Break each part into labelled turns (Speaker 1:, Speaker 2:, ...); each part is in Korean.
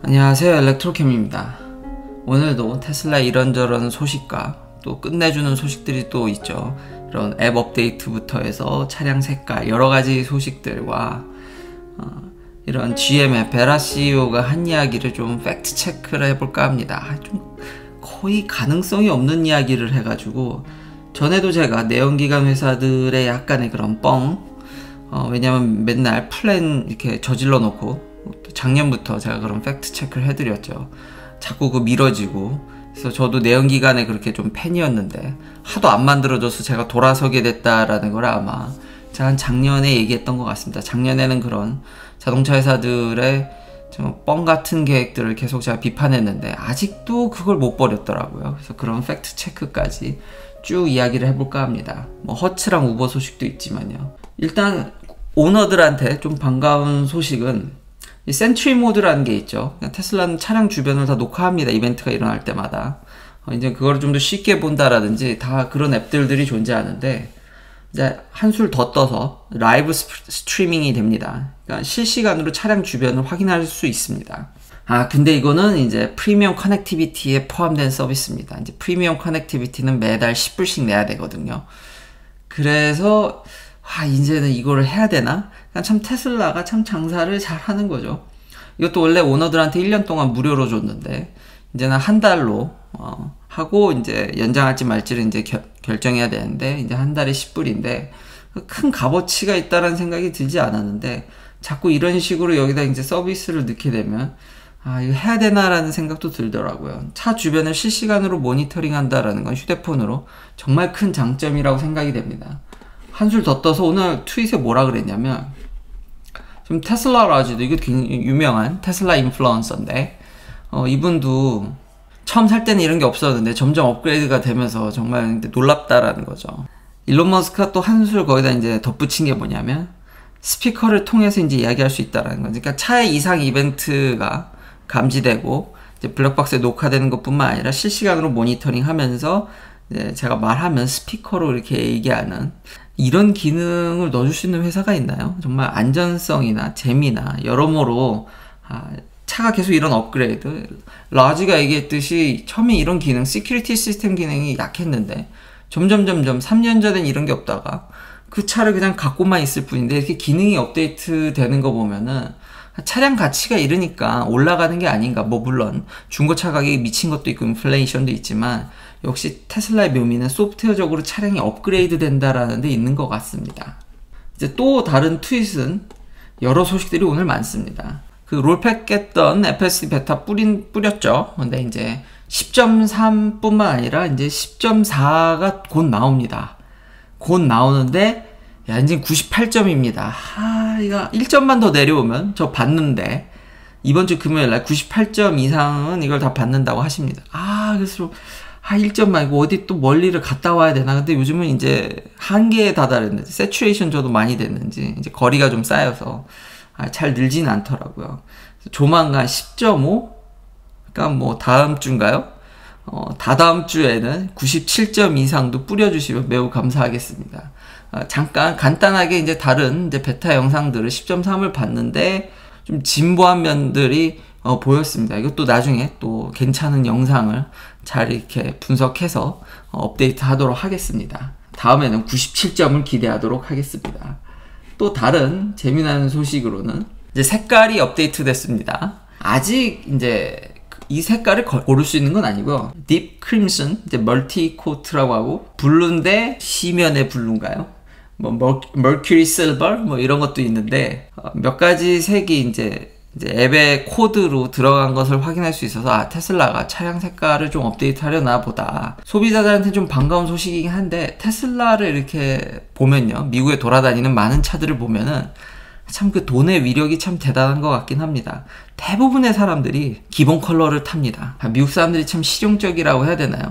Speaker 1: 안녕하세요, 엘렉트로캠입니다. 오늘도 테슬라 이런저런 소식과 또 끝내주는 소식들이 또 있죠. 이런 앱 업데이트부터 해서 차량 색깔 여러가지 소식들과 이런 GM의 베라 CEO가 한 이야기를 좀 팩트 체크를 해볼까 합니다. 좀 거의 가능성이 없는 이야기를 해가지고 전에도 제가 내연기관 회사들의 약간의 그런 왜냐면 맨날 플랜 이렇게 저질러 놓고 작년부터 제가 그런 팩트 체크를 해드렸죠. 자꾸 미뤄지고. 그래서 저도 내연기관에 그렇게 좀 팬이었는데 하도 안 만들어져서 제가 돌아서게 됐다라는 걸 아마 제가 한 작년에 얘기했던 것 같습니다. 작년에는 그런 자동차 회사들의 좀 뻥 같은 계획들을 계속 제가 비판했는데 아직도 그걸 못 버렸더라고요. 그래서 그런 팩트 체크까지 쭉 이야기를 해볼까 합니다. 허츠랑 우버 소식도 있지만요. 일단 오너들한테 좀 반가운 소식은 이 센트리 모드라는 게 있죠. 테슬라는 차량 주변을 다 녹화합니다. 이벤트가 일어날 때마다. 이제 그거를 좀 더 쉽게 본다라든지 다 그런 앱들이 존재하는데 이제 한술 더 떠서 라이브 스트리밍이 됩니다. 그러니까 실시간으로 차량 주변을 확인할 수 있습니다. 근데 이거는 이제 프리미엄 커넥티비티에 포함된 서비스입니다. 이제 프리미엄 커넥티비티는 매달 10불씩 내야 되거든요. 그래서 이제는 이거를 해야 되나? 참 테슬라가 참 장사를 잘 하는 거죠. 이것도 원래 오너들한테 1년 동안 무료로 줬는데 이제는 한 달로 하고 이제 연장할지 말지를 이제 결정해야 되는데 이제 한 달에 10불인데 큰 값어치가 있다라는 생각이 들지 않았는데 자꾸 이런 식으로 여기다 이제 서비스를 넣게 되면 이거 해야 되나라는 생각도 들더라고요. 차 주변을 실시간으로 모니터링 한다라는 건 휴대폰으로 정말 큰 장점이라고 생각이 됩니다. 한술 더 떠서 오늘 트윗에 뭐라 그랬냐면 좀 테슬라 라지도 이거 굉장히 유명한 테슬라 인플루언서인데 이분도 처음 살 때는 이런 게 없었는데 점점 업그레이드가 되면서 정말 놀랍다라는 거죠. 일론 머스크가 또 한술 거기다 이제 덧붙인 게 뭐냐면 스피커를 통해서 이제 이야기할 수 있다라는 거죠. 그러니까 차의 이상 이벤트가 감지되고 이제 블랙박스에 녹화되는 것뿐만 아니라 실시간으로 모니터링 하면서 제가 말하면 스피커로 이렇게 얘기하는 이런 기능을 넣어줄 수 있는 회사가 있나요? 정말 안전성이나 재미나 여러모로 차가 계속 이런 업그레이드 라지가 얘기했듯이 처음에 이런 기능 시큐리티 시스템 기능이 약했는데 점점 3년 전엔 이런 게 없다가 그 차를 그냥 갖고만 있을 뿐인데 이렇게 기능이 업데이트 되는 거 보면은 차량 가치가 이러니까 올라가는 게 아닌가. 물론 중고차 가격이 미친 것도 있고 인플레이션도 있지만 역시 테슬라의 묘미는 소프트웨어적으로 차량이 업그레이드 된다라는 데 있는 것 같습니다. 이제 또 다른 트윗은 여러 소식들이 오늘 많습니다. 그 롤팩 했던 FSD 베타 뿌렸죠. 근데 이제 10.3 뿐만 아니라 이제 10.4가 곧 나옵니다. 곧 나오는데 이제 98점입니다. 이거 1점만 더 내려오면 저 받는데 이번 주 금요일날 98점 이상은 이걸 다 받는다고 하십니다. 그래서 1점만 이거 어디 또 멀리를 갔다 와야 되나? 근데 요즘은 이제 한계에 다다랐는지 세츄레이션 저도 많이 됐는지 이제 거리가 좀 쌓여서 잘 늘지는 않더라고요. 조만간 10.5? 그러니까 다음 주인가요? 다다음 주에는 97점 이상도 뿌려주시면 매우 감사하겠습니다. 잠깐 간단하게 이제 다른 이제 베타 영상들을 10.3을 봤는데 좀 진보한 면들이 보였습니다. 이것도 나중에 또 괜찮은 영상을 잘 이렇게 분석해서 업데이트 하도록 하겠습니다. 다음에는 97점을 기대하도록 하겠습니다. 또 다른 재미나는 소식으로는 이제 색깔이 업데이트 됐습니다. 아직 이제 이 색깔을 고를 수 있는 건 아니고요. 딥 크림슨, 이제 멀티 코트라고 하고 블루인데 시면의 블루인가요? 머큐리 실버 이런 것도 있는데 몇 가지 색이 이제 앱의 코드로 들어간 것을 확인할 수 있어서 테슬라가 차량 색깔을 좀 업데이트 하려나 보다. 소비자들한테 좀 반가운 소식이긴 한데 테슬라를 이렇게 보면요, 미국에 돌아다니는 많은 차들을 보면은 참 그 돈의 위력이 참 대단한 것 같긴 합니다. 대부분의 사람들이 기본 컬러를 탑니다. 미국 사람들이 참 실용적이라고 해야 되나요?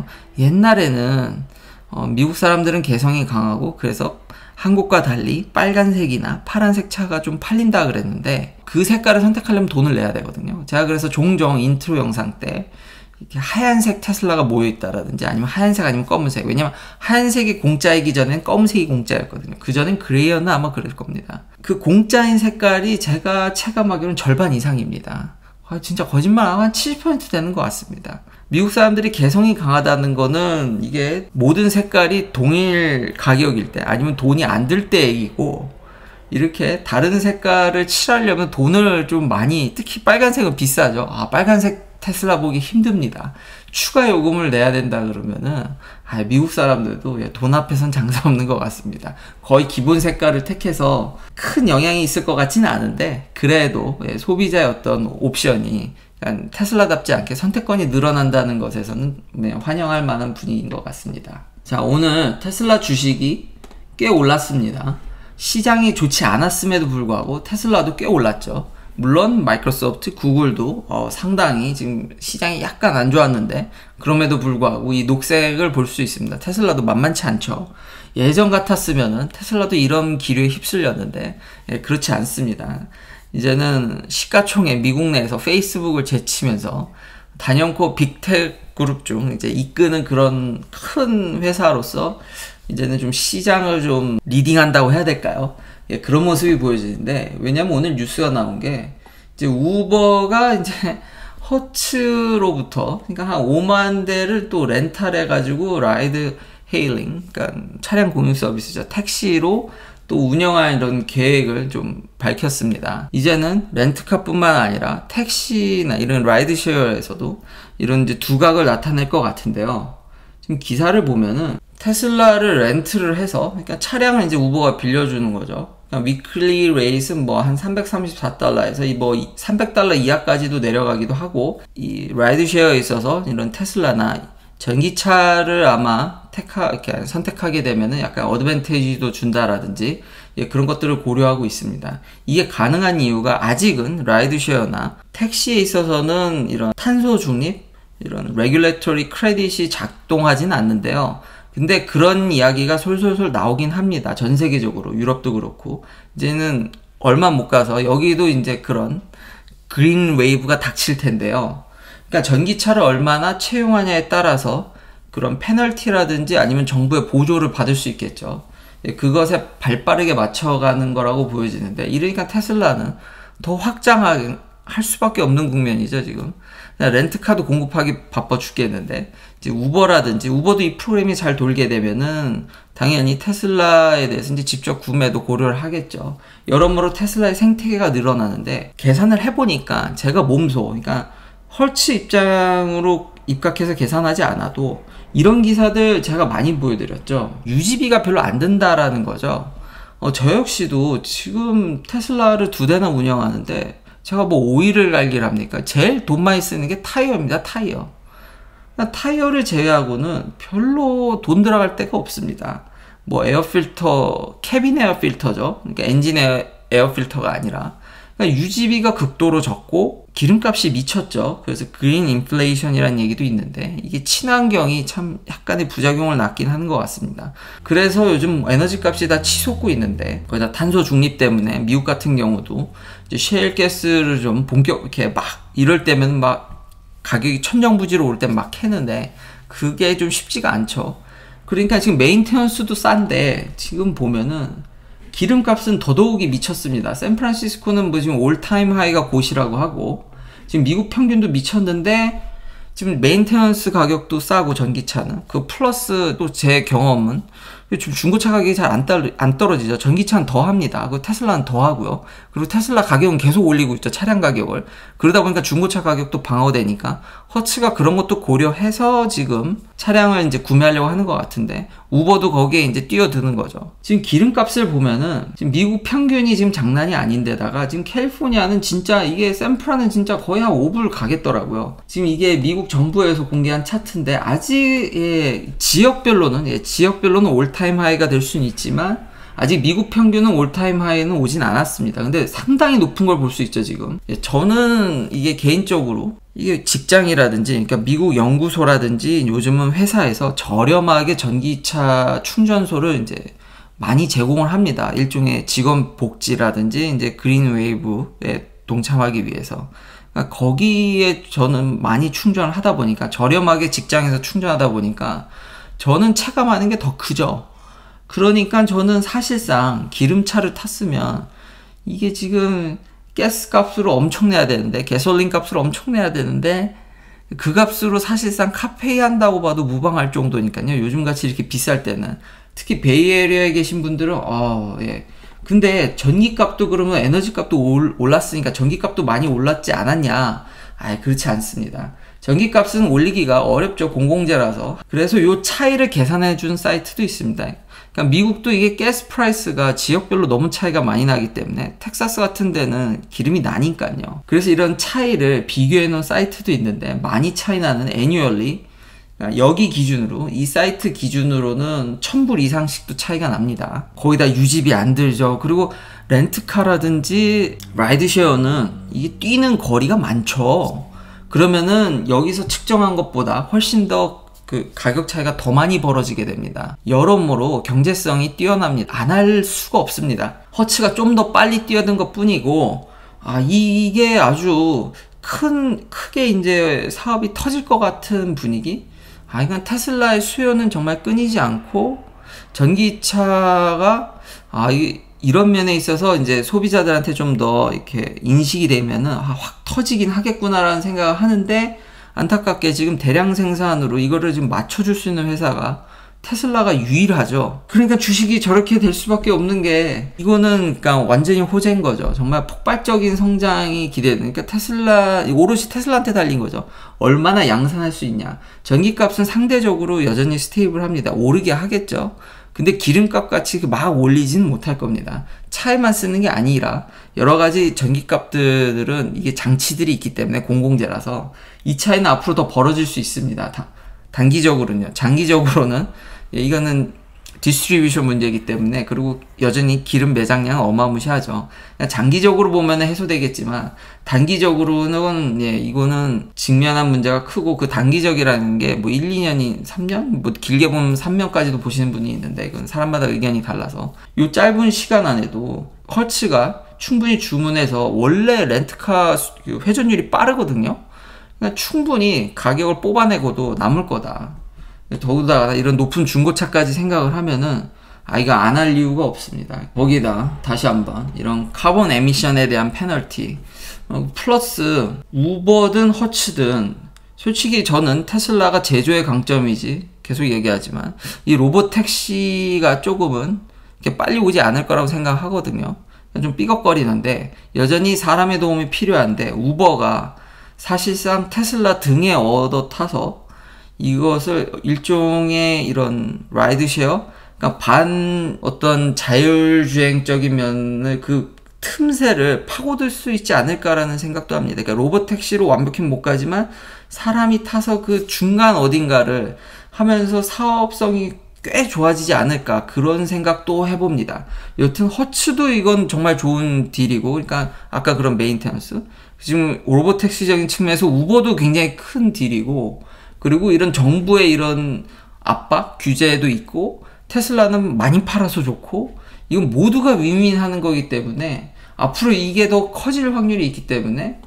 Speaker 1: 옛날에는 미국 사람들은 개성이 강하고 그래서 한국과 달리 빨간색이나 파란색 차가 좀 팔린다 그랬는데 그 색깔을 선택하려면 돈을 내야 되거든요. 제가 그래서 종종 인트로 영상 때 이렇게 하얀색 테슬라가 모여있다라든지 아니면 하얀색 아니면 검은색, 왜냐면 하얀색이 공짜이기 전엔 검은색이 공짜였거든요. 그전엔 그레이였나 아마 그럴 겁니다. 그 공짜인 색깔이 제가 체감하기로는 절반 이상입니다. 진짜 거짓말 한 70% 되는 것 같습니다. 미국 사람들이 개성이 강하다는 거는 이게 모든 색깔이 동일 가격일 때 아니면 돈이 안 들 때 얘기고, 이렇게 다른 색깔을 칠하려면 돈을 좀 많이, 특히 빨간색은 비싸죠. 빨간색 테슬라 보기 힘듭니다. 추가 요금을 내야 된다 그러면은 미국 사람들도 돈 앞에선 장사 없는 것 같습니다. 거의 기본 색깔을 택해서 큰 영향이 있을 것 같지는 않은데, 그래도 소비자의 어떤 옵션이 테슬라답지 않게 선택권이 늘어난다는 것에서는 환영할 만한 분위기인 것 같습니다. 자, 오늘 테슬라 주식이 꽤 올랐습니다. 시장이 좋지 않았음에도 불구하고 테슬라도 꽤 올랐죠. 물론 마이크로소프트, 구글도 상당히 지금 시장이 약간 안 좋았는데 그럼에도 불구하고 이 녹색을 볼 수 있습니다. 테슬라도 만만치 않죠. 예전 같았으면은 테슬라도 이런 기류에 휩쓸렸는데 그렇지 않습니다. 이제는 시가총액 미국 내에서 페이스북을 제치면서 단연코 빅텍 그룹 중 이제 이끄는 그런 큰 회사로서 이제는 좀 시장을 좀 리딩한다고 해야 될까요? 그런 모습이 보여지는데, 왜냐면 오늘 뉴스가 나온 게 이제 우버가 이제 허츠로부터 그러니까 한 5만 대를 또 렌탈해가지고 라이드 헤일링, 그러니까 차량 공유 서비스죠. 택시로 또 운영할 이런 계획을 좀 밝혔습니다. 이제는 렌트카뿐만 아니라 택시나 이런 라이드쉐어에서도 이런 이제 두각을 나타낼 것 같은데요. 지금 기사를 보면은 테슬라를 렌트를 해서, 그러니까 차량을 이제 우버가 빌려주는 거죠. 그러니까 위클리 레이스는 뭐 한 334달러에서 뭐 300달러 이하까지도 내려가기도 하고, 이 라이드쉐어에 있어서 이런 테슬라나 전기차를 아마 이렇게 선택하게 되면은 약간 어드밴티지도 준다라든지 그런 것들을 고려하고 있습니다. 이게 가능한 이유가 아직은 라이드쉐어나 택시에 있어서는 이런 탄소 중립, 이런 레귤레토리 크레딧이 작동하지는 않는데요. 근데 그런 이야기가 솔솔솔 나오긴 합니다. 전 세계적으로. 유럽도 그렇고. 이제는 얼마 못 가서 여기도 이제 그런 그린 웨이브가 닥칠 텐데요. 그러니까 전기차를 얼마나 채용하냐에 따라서 그런 페널티라든지 아니면 정부의 보조를 받을 수 있겠죠. 그것에 발빠르게 맞춰가는 거라고 보여지는데, 이러니까 테슬라는 더 확장할 수밖에 없는 국면이죠, 지금. 렌트카도 공급하기 바빠 죽겠는데, 이제 우버라든지, 우버도 이 프로그램이 잘 돌게 되면은 당연히 테슬라에 대해서 이제 직접 구매도 고려를 하겠죠. 여러모로 테슬라의 생태계가 늘어나는데, 계산을 해보니까 제가 몸소, 그러니까 헐츠 입장으로 입각해서 계산하지 않아도 이런 기사들 제가 많이 보여드렸죠. 유지비가 별로 안 든다라는 거죠. 저 역시도 지금 테슬라를 2대나 운영하는데 제가 뭐 오일을 갈길합니까? 제일 돈 많이 쓰는 게 타이어입니다. 타이어. 타이어를 제외하고는 별로 돈 들어갈 데가 없습니다. 뭐 에어필터, 캐빈 에어필터죠. 그러니까 엔진 에어필터가 아니라. 그러니까 유지비가 극도로 적고 기름값이 미쳤죠. 그래서 그린 인플레이션이라는 얘기도 있는데, 이게 친환경이 참 약간의 부작용을 낳긴 하는 것 같습니다. 그래서 요즘 에너지 값이 다 치솟고 있는데, 거기다 탄소 중립 때문에 미국 같은 경우도 이제 셰일 가스를 좀 이렇게 막 이럴 때면 막 가격이 천정부지로 올 땐 막 캐는데 그게 좀 쉽지가 않죠. 그러니까 지금 메인테넌스도 싼데 지금 보면은 기름값은 더더욱이 미쳤습니다. 샌프란시스코는 뭐 지금 올타임 하이가 곧이라고 하고, 지금 미국 평균도 미쳤는데 지금 메인테넌스 가격도 싸고 전기차는 그 플러스 또 제 경험은 지금 중고차 가격이 잘 안 떨어지죠. 전기차는 더 합니다. 그 테슬라는 더 하고요. 그리고 테슬라 가격은 계속 올리고 있죠. 차량 가격을. 그러다 보니까 중고차 가격도 방어되니까 허츠가 그런 것도 고려해서 지금 차량을 이제 구매하려고 하는 것 같은데, 우버도 거기에 이제 뛰어드는 거죠. 지금 기름값을 보면은 지금 미국 평균이 지금 장난이 아닌데다가 지금 캘리포니아는 진짜, 이게 샌프란은 진짜 거의 한 5불 가겠더라고요. 지금 이게 미국 정부에서 공개한 차트인데 아직 지역별로는 올타임 하이가 될 수는 있지만 아직 미국 평균은 올타임 하이는 오진 않았습니다. 근데 상당히 높은 걸 볼 수 있죠, 지금. 저는 이게 개인적으로 이게 직장이라든지, 그러니까 미국 연구소라든지 요즘은 회사에서 저렴하게 전기차 충전소를 이제 많이 제공을 합니다. 일종의 직원 복지라든지 이제 그린 웨이브에 동참하기 위해서. 그러니까 거기에 저는 많이 충전을 하다 보니까, 저렴하게 직장에서 충전하다 보니까 저는 체감하는 게 더 크죠. 그러니까 저는 사실상 기름차를 탔으면 이게 지금 가스 값으로 엄청 내야 되는데, 가솔린 값으로 엄청 내야 되는데, 그 값으로 사실상 카페이 한다고 봐도 무방할 정도니까요. 요즘같이 이렇게 비쌀 때는. 특히 베이에리어에 계신 분들은, 예. 근데 전기값도 그러면 에너지값도 올랐으니까 전기값도 많이 올랐지 않았냐? 그렇지 않습니다. 전기값은 올리기가 어렵죠. 공공재라서. 그래서 요 차이를 계산해 준 사이트도 있습니다. 그러니까 미국도 이게 가스 프라이스가 지역별로 너무 차이가 많이 나기 때문에 텍사스 같은 데는 기름이 나니까요. 그래서 이런 차이를 비교해 놓은 사이트도 있는데 많이 차이 나는 annually, 그러니까 여기 기준으로, 이 사이트 기준으로는 1000불 이상씩도 차이가 납니다. 거기다 유지비 안 들죠. 그리고 렌트카라든지 라이드쉐어는 이게 뛰는 거리가 많죠. 그러면은 여기서 측정한 것보다 훨씬 더 그 가격 차이가 더 많이 벌어지게 됩니다. 여러모로 경제성이 뛰어납니다. 안 할 수가 없습니다. 허츠가 좀 더 빨리 뛰어든 것 뿐이고, 이게 아주 크게 이제 사업이 터질 것 같은 분위기? 이건 테슬라의 수요는 정말 끊이지 않고, 전기차가, 이런 면에 있어서 이제 소비자들한테 좀 더 이렇게 인식이 되면은, 확 터지긴 하겠구나라는 생각을 하는데, 안타깝게 지금 대량 생산으로 이거를 지금 맞춰줄 수 있는 회사가 테슬라가 유일하죠. 그러니까 주식이 저렇게 될 수밖에 없는 게, 이거는 그러니까 완전히 호재인 거죠. 정말 폭발적인 성장이 기대되는. 그러니까 테슬라, 오롯이 테슬라한테 달린 거죠. 얼마나 양산할 수 있냐. 전기값은 상대적으로 여전히 스테이블합니다. 오르게 하겠죠. 근데 기름값 같이 막 올리지는 못할 겁니다. 차에만 쓰는 게 아니라 여러 가지 전기값들은 이게 장치들이 있기 때문에 공공재라서 이 차이는 앞으로 더 벌어질 수 있습니다. 단기적으로는요. 장기적으로는 이거는 디스트리뷰션 문제이기 때문에, 그리고 여전히 기름 매장량은 어마무시하죠. 장기적으로 보면 해소되겠지만 단기적으로는 이거는 직면한 문제가 크고, 그 단기적이라는 게 뭐 1, 2년이 3년? 뭐 길게 보면 3년까지도 보시는 분이 있는데, 이건 사람마다 의견이 달라서 요 짧은 시간 안에도 헐츠가 충분히 주문해서, 원래 렌트카 회전율이 빠르거든요. 그러니까 충분히 가격을 뽑아내고도 남을 거다. 더구나 이런 높은 중고차까지 생각을 하면은 이거 안 할 이유가 없습니다. 거기다 다시 한번 이런 카본 에미션에 대한 페널티, 플러스 우버든 허츠든, 솔직히 저는 테슬라가 제조의 강점이지 계속 얘기하지만 이 로봇 택시가 조금은 이렇게 빨리 오지 않을 거라고 생각하거든요. 좀 삐걱거리는데 여전히 사람의 도움이 필요한데, 우버가 사실상 테슬라 등에 얻어 타서 이것을 일종의 이런 라이드쉐어, 그러니까 어떤 자율주행적인 면을, 그 틈새를 파고들 수 있지 않을까라는 생각도 합니다. 그러니까 로봇 택시로 완벽히 못 가지만 사람이 타서 그 중간 어딘가를 하면서 사업성이 꽤 좋아지지 않을까, 그런 생각도 해봅니다. 여튼 허츠도 이건 정말 좋은 딜이고, 그러니까 아까 그런 메인테너스, 지금 로보택시적인 측면에서 우버도 굉장히 큰 딜이고, 그리고 이런 정부의 이런 압박, 규제도 있고, 테슬라는 많이 팔아서 좋고, 이건 모두가 윈윈하는 거기 때문에 앞으로 이게 더 커질 확률이 있기 때문에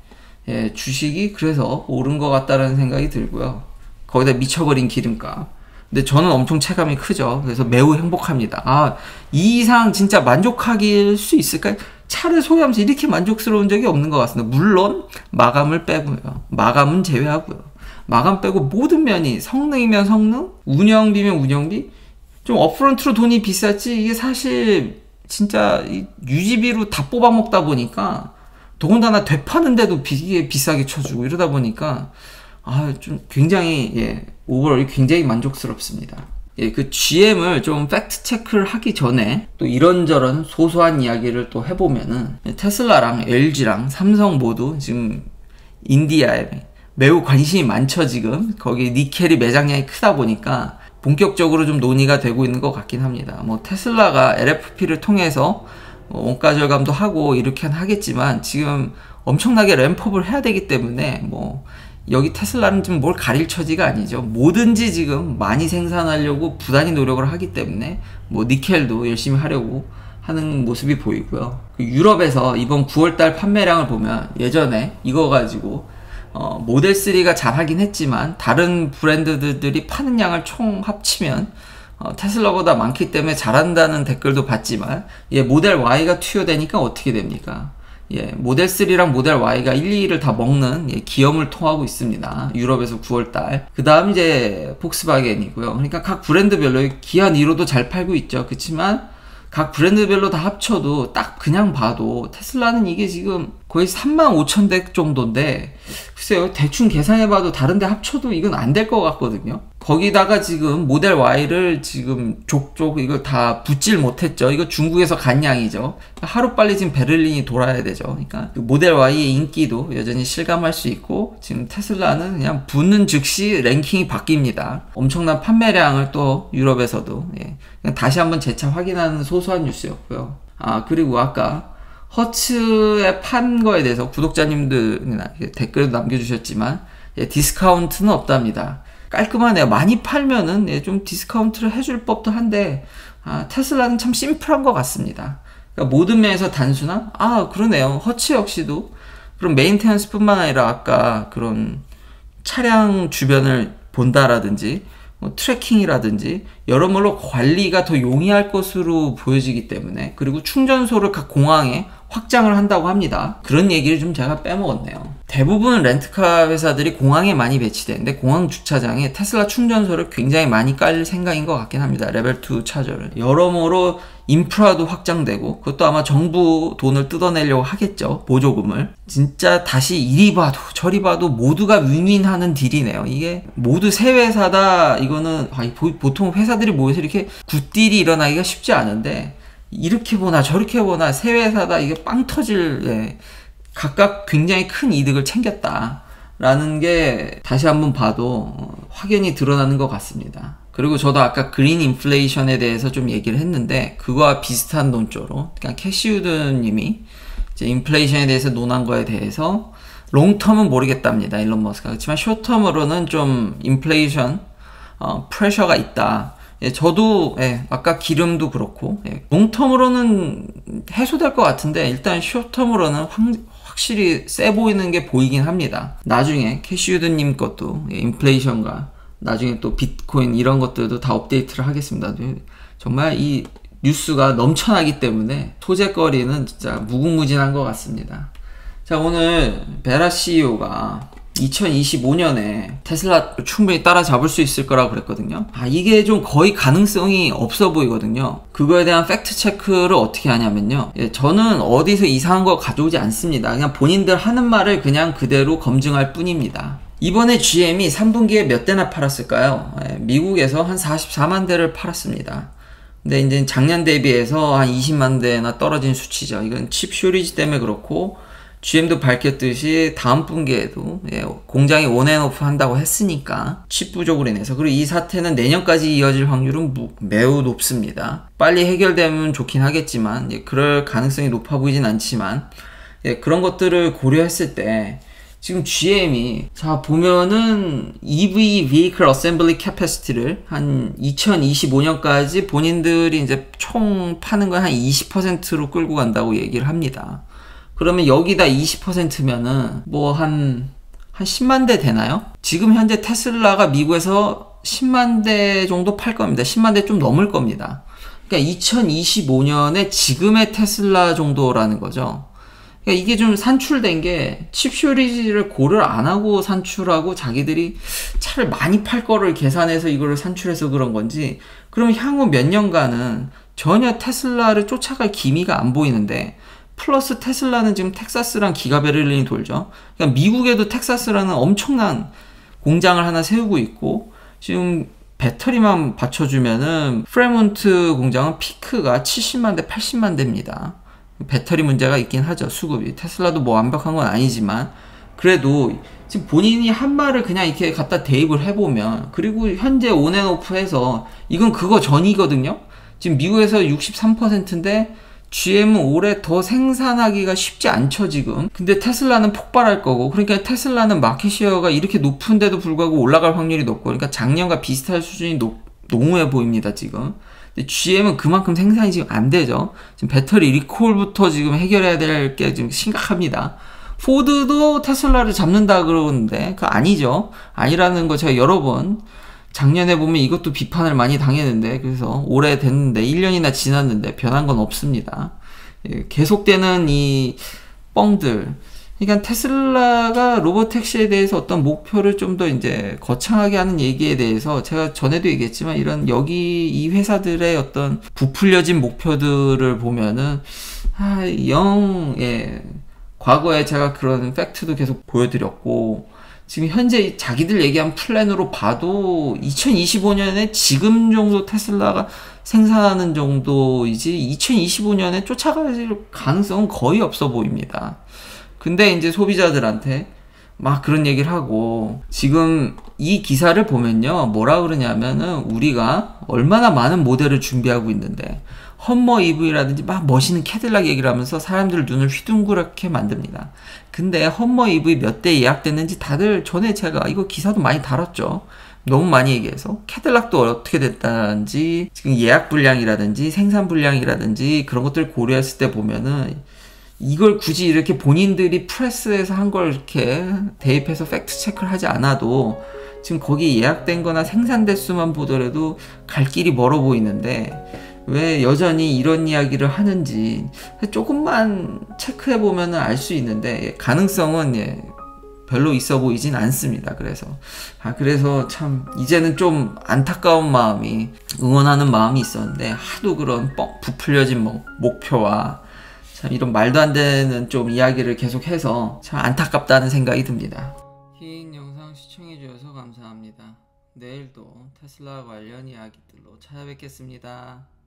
Speaker 1: 주식이 그래서 오른 것 같다라는 생각이 들고요. 거기다 미쳐버린 기름값. 근데 저는 엄청 체감이 크죠. 그래서 매우 행복합니다. 이 이상 진짜 만족하길 수 있을까요? 차를 소유하면서 이렇게 만족스러운 적이 없는 것 같습니다. 물론 마감을 빼고요. 마감은 제외하고요. 마감 빼고 모든 면이, 성능이면 성능, 운영비면 운영비, 좀 업프런트로 돈이 비쌌지, 이게 사실 진짜 유지비로 다 뽑아먹다 보니까, 더군다나 되파는데도 이게 비싸게 쳐주고 이러다 보니까 좀 굉장히 오버롤이 굉장히 만족스럽습니다. 그 GM을 좀 팩트 체크를 하기 전에 또 이런저런 소소한 이야기를 또 해보면은, 테슬라랑 LG랑 삼성 모두 지금 인디아에 매우 관심이 많죠. 지금 거기 니켈이 매장량이 크다 보니까 본격적으로 좀 논의가 되고 있는 것 같긴 합니다. 뭐 테슬라가 LFP를 통해서 원가 절감도 하고 이렇게 하겠지만, 지금 엄청나게 램프업을 해야 되기 때문에 뭐 여기 테슬라는 좀 뭘 가릴 처지가 아니죠. 뭐든지 지금 많이 생산하려고 부단히 노력을 하기 때문에 뭐 니켈도 열심히 하려고 하는 모습이 보이고요. 유럽에서 이번 9월달 판매량을 보면, 예전에 이거 가지고 모델 3가 잘하긴 했지만 다른 브랜드들이 파는 양을 총 합치면 테슬라보다 많기 때문에 잘한다는 댓글도 봤지만, 모델 Y가 투여되니까 어떻게 됩니까? 예, 모델 3랑 모델 Y가 1, 2를 다 먹는 기염을 토하고 있습니다. 유럽에서 9월달. 그 다음 이제 폭스바겐이고요. 그러니까 각 브랜드별로 기아 니로도 잘 팔고 있죠. 그렇지만 각 브랜드별로 다 합쳐도 딱 그냥 봐도 테슬라는 이게 지금 거의 35,000대 정도인데, 글쎄요, 대충 계산해봐도 다른 데 합쳐도 이건 안 될 것 같거든요. 거기다가 지금 모델 Y를 지금 족족 이걸 다 붙질 못했죠. 이거 중국에서 간 양이죠. 하루빨리 지금 베를린이 돌아야 되죠. 그러니까 그 모델 Y의 인기도 여전히 실감할 수 있고, 지금 테슬라는 그냥 붙는 즉시 랭킹이 바뀝니다. 엄청난 판매량을 또 유럽에서도, 예, 그냥 다시 한번 재차 확인하는 소소한 뉴스였고요. 아, 그리고 아까 허츠에 판 거에 대해서 구독자님들이나 댓글도 남겨주셨지만, 예, 디스카운트는 없답니다. 깔끔하네요. 많이 팔면은, 예, 좀 디스카운트를 해줄 법도 한데, 아, 테슬라는 참 심플한 것 같습니다. 그러니까 모든 면에서 단순한, 아, 그러네요. 허츠 역시도 그런 메인테넌스 뿐만 아니라 아까 그런 차량 주변을 본다라든지 뭐 트래킹이라든지 여러모로 관리가 더 용이할 것으로 보여지기 때문에, 그리고 충전소를 각 공항에 확장을 한다고 합니다. 그런 얘기를 좀 제가 빼먹었네요. 대부분 렌트카 회사들이 공항에 많이 배치되는데, 공항 주차장에 테슬라 충전소를 굉장히 많이 깔 생각인 것 같긴 합니다. 레벨2 차저를. 여러모로 인프라도 확장되고, 그것도 아마 정부 돈을 뜯어내려고 하겠죠. 보조금을. 진짜 다시 이리 봐도 저리 봐도 모두가 윈윈하는 딜이네요. 이게 모두 새 회사다, 이거는 보통 회사들이 모여서 이렇게 굿딜이 일어나기가 쉽지 않은데, 이렇게 보나 저렇게 보나 새 회사다, 이게 빵 터질, 예, 각각 굉장히 큰 이득을 챙겼다 라는 게 다시 한번 봐도 확연히 드러나는 것 같습니다. 그리고 저도 아까 그린 인플레이션에 대해서 좀 얘기를 했는데, 그거와 비슷한 논조로, 그러니까 캐시우드 님이 이제 인플레이션에 대해서 논한 거에 대해서 롱텀은 모르겠답니다, 일론 머스크가. 그렇지만 숏텀으로는 좀 인플레이션 프레셔가 있다. 예, 저도, 예, 아까 기름도 그렇고, 예, 롱텀으로는 해소될 것 같은데, 일단 숏텀으로는 확실히 세 보이는 게 보이긴 합니다. 나중에 캐시우드님 것도, 예, 인플레이션과 나중에 또 비트코인 이런 것들도 다 업데이트를 하겠습니다. 정말 이 뉴스가 넘쳐나기 때문에 소재거리는 진짜 무궁무진한 것 같습니다. 자, 오늘 베라 CEO가 2025년에 테슬라 충분히 따라잡을 수 있을 거라고 그랬거든요. 아, 이게 좀 거의 가능성이 없어 보이거든요. 그거에 대한 팩트 체크를 어떻게 하냐면요, 예, 저는 어디서 이상한 거 가져오지 않습니다. 그냥 본인들 하는 말을 그냥 그대로 검증할 뿐입니다. 이번에 GM이 3분기에 몇 대나 팔았을까요? 예, 미국에서 한 44만 대를 팔았습니다. 근데 이제 작년 대비해서 한 20만 대나 떨어진 수치죠. 이건 칩 쇼리지 때문에 그렇고, GM도 밝혔듯이 다음 분기에도, 예, 공장이 온앤오프 한다고 했으니까 칩 부족으로 인해서, 그리고 이 사태는 내년까지 이어질 확률은 매우 높습니다. 빨리 해결되면 좋긴 하겠지만, 예, 그럴 가능성이 높아 보이진 않지만, 예, 그런 것들을 고려했을 때 지금 GM이, 자, 보면은 EV Vehicle Assembly Capacity를 한 2025년까지 본인들이 이제 총 파는 걸 한 20%로 끌고 간다고 얘기를 합니다. 그러면 여기다 20%면은 뭐 한 10만 대 되나요? 지금 현재 테슬라가 미국에서 10만 대 정도 팔 겁니다. 10만 대 좀 넘을 겁니다. 그러니까 2025년에 지금의 테슬라 정도라는 거죠. 그러니까 이게 좀 산출된 게 칩 쇼리지를 고려를 안 하고 산출하고, 자기들이 차를 많이 팔 거를 계산해서 이거를 산출해서 그런 건지, 그럼 향후 몇 년간은 전혀 테슬라를 쫓아갈 기미가 안 보이는데, 플러스 테슬라는 지금 텍사스랑 기가베를린이 돌죠. 그러니까 미국에도 텍사스라는 엄청난 공장을 하나 세우고 있고, 지금 배터리만 받쳐주면은 프레몬트 공장은 피크가 70만 대, 80만 대입니다. 배터리 문제가 있긴 하죠, 수급이. 테슬라도 뭐 완벽한 건 아니지만, 그래도 지금 본인이 한 말을 그냥 이렇게 갖다 대입을 해보면, 그리고 현재 온앤오프해서 이건 그거 전이거든요. 지금 미국에서 63%인데 GM은 올해 더 생산하기가 쉽지 않죠, 지금. 근데 테슬라는 폭발할 거고, 그러니까 테슬라는 마켓시어가 이렇게 높은데도 불구하고 올라갈 확률이 높고, 그러니까 작년과 비슷할 수준이 농후해 보입니다, 지금. 근데 GM은 그만큼 생산이 지금 안 되죠. 지금 배터리 리콜부터 지금 해결해야 될 게 지금 심각합니다. 포드도 테슬라를 잡는다 그러는데, 그거 아니죠. 아니라는 거 제가 여러 번, 작년에 보면 이것도 비판을 많이 당했는데, 그래서 올해 됐는데 1년이나 지났는데 변한 건 없습니다. 예, 계속되는 이 뻥들. 그러니까 테슬라가 로보택시에 대해서 어떤 목표를 좀 더 이제 거창하게 하는 얘기에 대해서 제가 전에도 얘기했지만 이런 여기 이 회사들의 어떤 부풀려진 목표들을 보면은 예. 과거에 제가 그런 팩트도 계속 보여드렸고 지금 현재 자기들 얘기한 플랜으로 봐도 2025년에 지금 정도 테슬라가 생산하는 정도이지 2025년에 쫓아갈 가능성은 거의 없어 보입니다. 근데 이제 소비자들한테 막 그런 얘기를 하고 지금 이 기사를 보면요 뭐라 그러냐면은 우리가 얼마나 많은 모델을 준비하고 있는데 험머 EV라든지 막 멋있는 캐딜락 얘기를 하면서 사람들 눈을 휘둥그렇게 만듭니다. 근데 험머 EV 몇 대 예약됐는지 다들 전에 제가 이거 기사도 많이 다뤘죠. 너무 많이 얘기해서 캐딜락도 어떻게 됐다는지 지금 예약 분량이라든지 생산 분량이라든지 그런 것들을 고려했을 때 보면은 이걸 굳이 이렇게 본인들이 프레스에서 한 걸 이렇게 대입해서 팩트 체크를 하지 않아도 지금 거기 예약된 거나 생산 대수만 보더라도 갈 길이 멀어 보이는데 왜 여전히 이런 이야기를 하는지 조금만 체크해 보면 알 수 있는데 가능성은 별로 있어 보이진 않습니다. 그래서 참 이제는 좀 안타까운 마음이 응원하는 마음이 있었는데 하도 그런 부풀려진 목표와 참 이런 말도 안 되는 좀 이야기를 계속해서 참 안타깝다는 생각이 듭니다. 긴 영상 시청해주셔서 감사합니다. 내일도 테슬라 관련 이야기들로 찾아뵙겠습니다.